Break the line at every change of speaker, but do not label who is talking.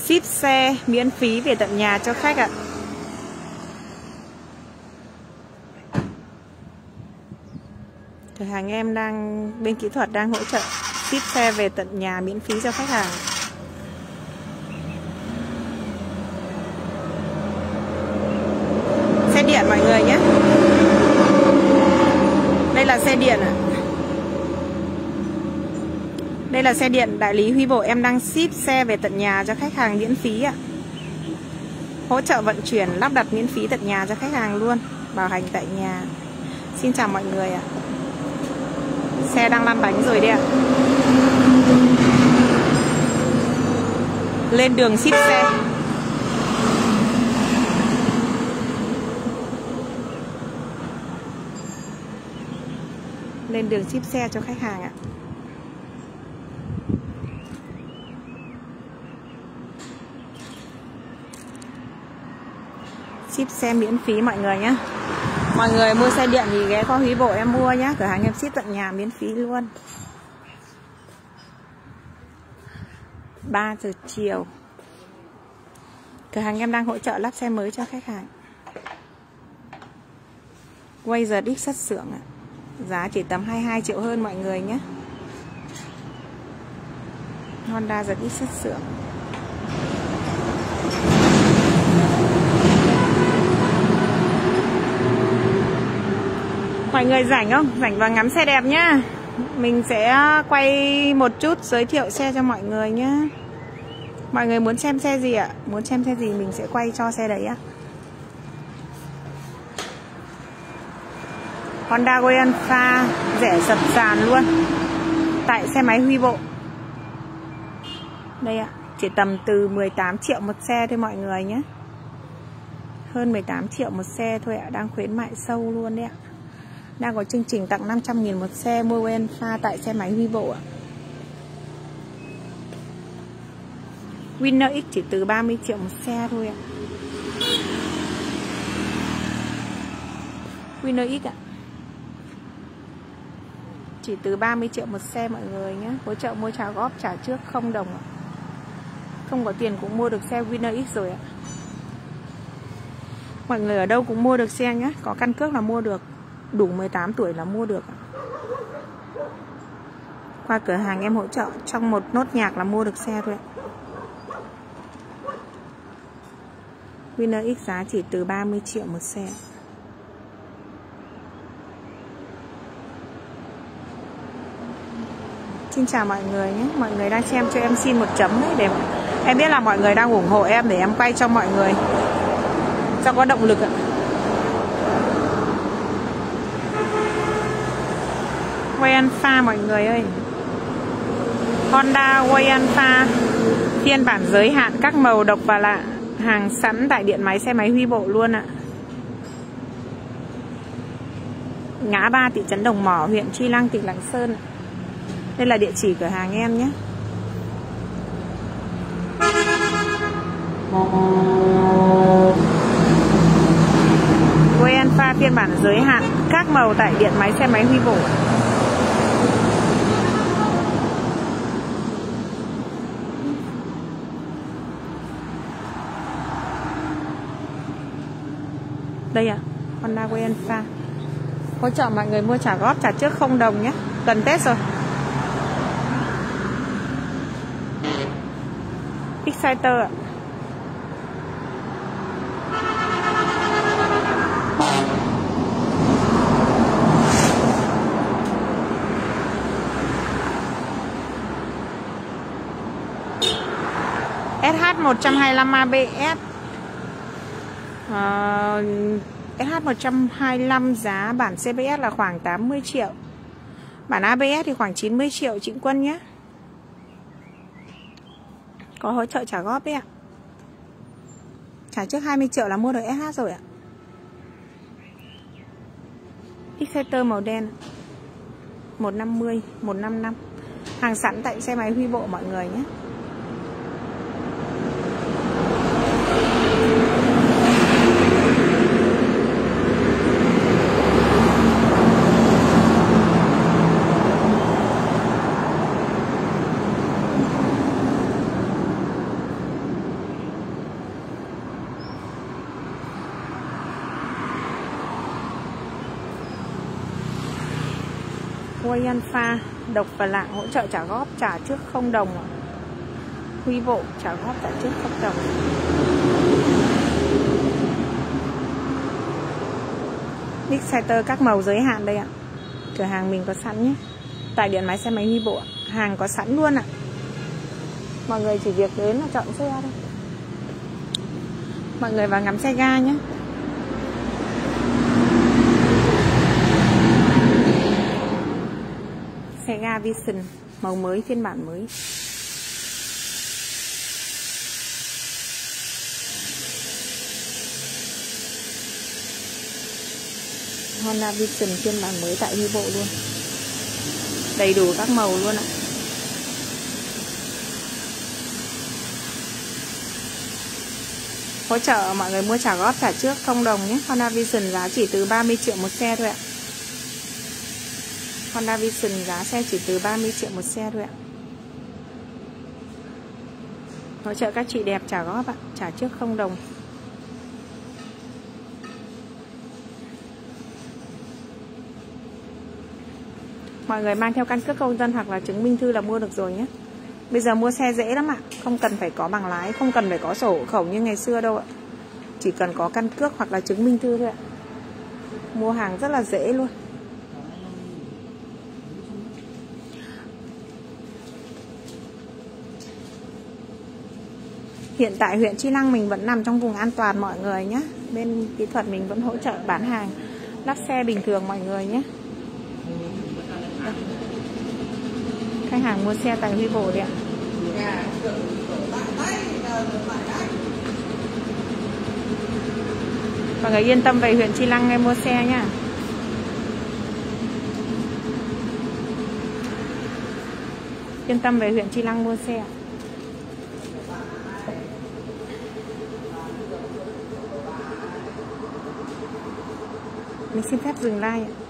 Ship xe miễn phí về tận nhà cho khách ạ. Cửa hàng em bên kỹ thuật đang hỗ trợ ship xe về tận nhà miễn phí cho khách hàng. Xe điện mọi người nhé. Đây là xe điện ạ. Đây là xe điện đại lý Huy Bộ, em đang ship xe về tận nhà cho khách hàng miễn phí ạ. Hỗ trợ vận chuyển, lắp đặt miễn phí tận nhà cho khách hàng luôn, bảo hành tại nhà. Xin chào mọi người ạ. Xe đang lăn bánh rồi đấy ạ. Lên đường ship xe. Lên đường ship xe cho khách hàng ạ. Ship xe miễn phí mọi người nhé. Mọi người mua xe điện thì ghé qua Huy Bộ em mua nhé. Cửa hàng em ship tận nhà miễn phí luôn. 3 giờ chiều. Cửa hàng em đang hỗ trợ lắp xe mới cho khách hàng. Quay giờ đích xuất xưởng ạ. Giá chỉ tầm 22 triệu hơn mọi người nhé. Honda giờ đích xuất xưởng. Mọi người rảnh không? Rảnh và ngắm xe đẹp nhá. Mình sẽ quay một chút giới thiệu xe cho mọi người nhé. Mọi người muốn xem xe gì ạ? Muốn xem xe gì mình sẽ quay cho xe đấy ạ. Honda Goyanfa rẻ sập sàn luôn. Tại xe máy Huy Bộ. Đây ạ, chỉ tầm từ 18 triệu một xe thôi mọi người nhé. Hơn 18 triệu một xe thôi ạ, đang khuyến mại sâu luôn đấy ạ. Đang có chương trình tặng 500.000 một xe mua Goyanfa tại xe máy Huy Bộ ạ. Winner X chỉ từ 30 triệu một xe thôi ạ. Winner X ạ. Chỉ từ 30 triệu một xe mọi người nhé. Hỗ trợ mua trả góp trả trước không đồng ạ. Không có tiền cũng mua được xe Winner X rồi ạ. Mọi người ở đâu cũng mua được xe nhé. Có căn cước là mua được. Đủ 18 tuổi là mua được. Qua cửa hàng em hỗ trợ trong một nốt nhạc là mua được xe thôi ạ. Winner X giá chỉ từ 30 triệu một xe. Xin chào mọi người nhé. Mọi người đang xem cho em xin một chấm đấy, để em biết là mọi người đang ủng hộ em, để em quay cho mọi người cho có động lực ạ. Goyanfa mọi người ơi. Honda Goyanfa phiên bản giới hạn, các màu độc và lạ, hàng sẵn tại điện máy xe máy Huy Bộ luôn ạ. Ngã ba thị trấn Đồng Mỏ, huyện Chi Lăng, tỉnh Lạng Sơn. Đây là địa chỉ cửa hàng em nhé. Goyanfa phiên bản giới hạn, các màu tại điện máy xe máy Huy Bộ. Đây ạ, Honda Goyanfa. Hỗ trợ mọi người mua trả góp trả trước không đồng nhé. Gần Tết rồi. Exciter ạ. SH125 ABS. SH125 giá bản CBS là khoảng 80 triệu. Bản ABS thì khoảng 90 triệu Trịnh Quân nhé. Có hỗ trợ trả góp đấy ạ. Trả trước 20 triệu là mua được SH rồi ạ. Exciter màu đen 150, 155. Hàng sẵn tại xe máy Huy Bộ mọi người nhé. Ôi Alpha, Độc và Lạng hỗ trợ trả góp, trả trước 0 đồng. Huy Bộ trả góp trả trước 0 đồng. Exciter các màu giới hạn đây ạ. Cửa hàng mình có sẵn nhé. Tại điện máy xe máy Huy Bộ, hàng có sẵn luôn ạ. Mọi người chỉ việc đến là chọn xe thôi. Mọi người vào ngắm xe ga nhé. Xe ga Vision màu mới, phiên bản mới. Honda Vision phiên bản mới tại Huy Bộ luôn. Đầy đủ các màu luôn ạ. Hỗ trợ mọi người mua trả góp trả trước 0 đồng nhé. Honda Vision giá chỉ từ 30 triệu một xe thôi ạ. Honda Vision giá xe chỉ từ 30 triệu một xe thôi ạ. Hỗ trợ các chị đẹp trả góp ạ, trả trước 0 đồng. Mọi người mang theo căn cước công dân hoặc là chứng minh thư là mua được rồi nhé. Bây giờ mua xe dễ lắm ạ. Không cần phải có bằng lái, không cần phải có sổ hộ khẩu như ngày xưa đâu ạ. Chỉ cần có căn cước hoặc là chứng minh thư thôi ạ. Mua hàng rất là dễ luôn. Hiện tại huyện Chi Lăng mình vẫn nằm trong vùng an toàn mọi người nhé. Bên kỹ thuật mình vẫn hỗ trợ bán hàng, lắp xe bình thường mọi người nhé. Khách hàng mua xe tại Huy Bộ đấy ạ. Mọi người yên tâm về huyện Chi Lăng em mua xe nhá. Yên tâm về huyện Chi Lăng mua xe. Mình xin phép dừng like ạ.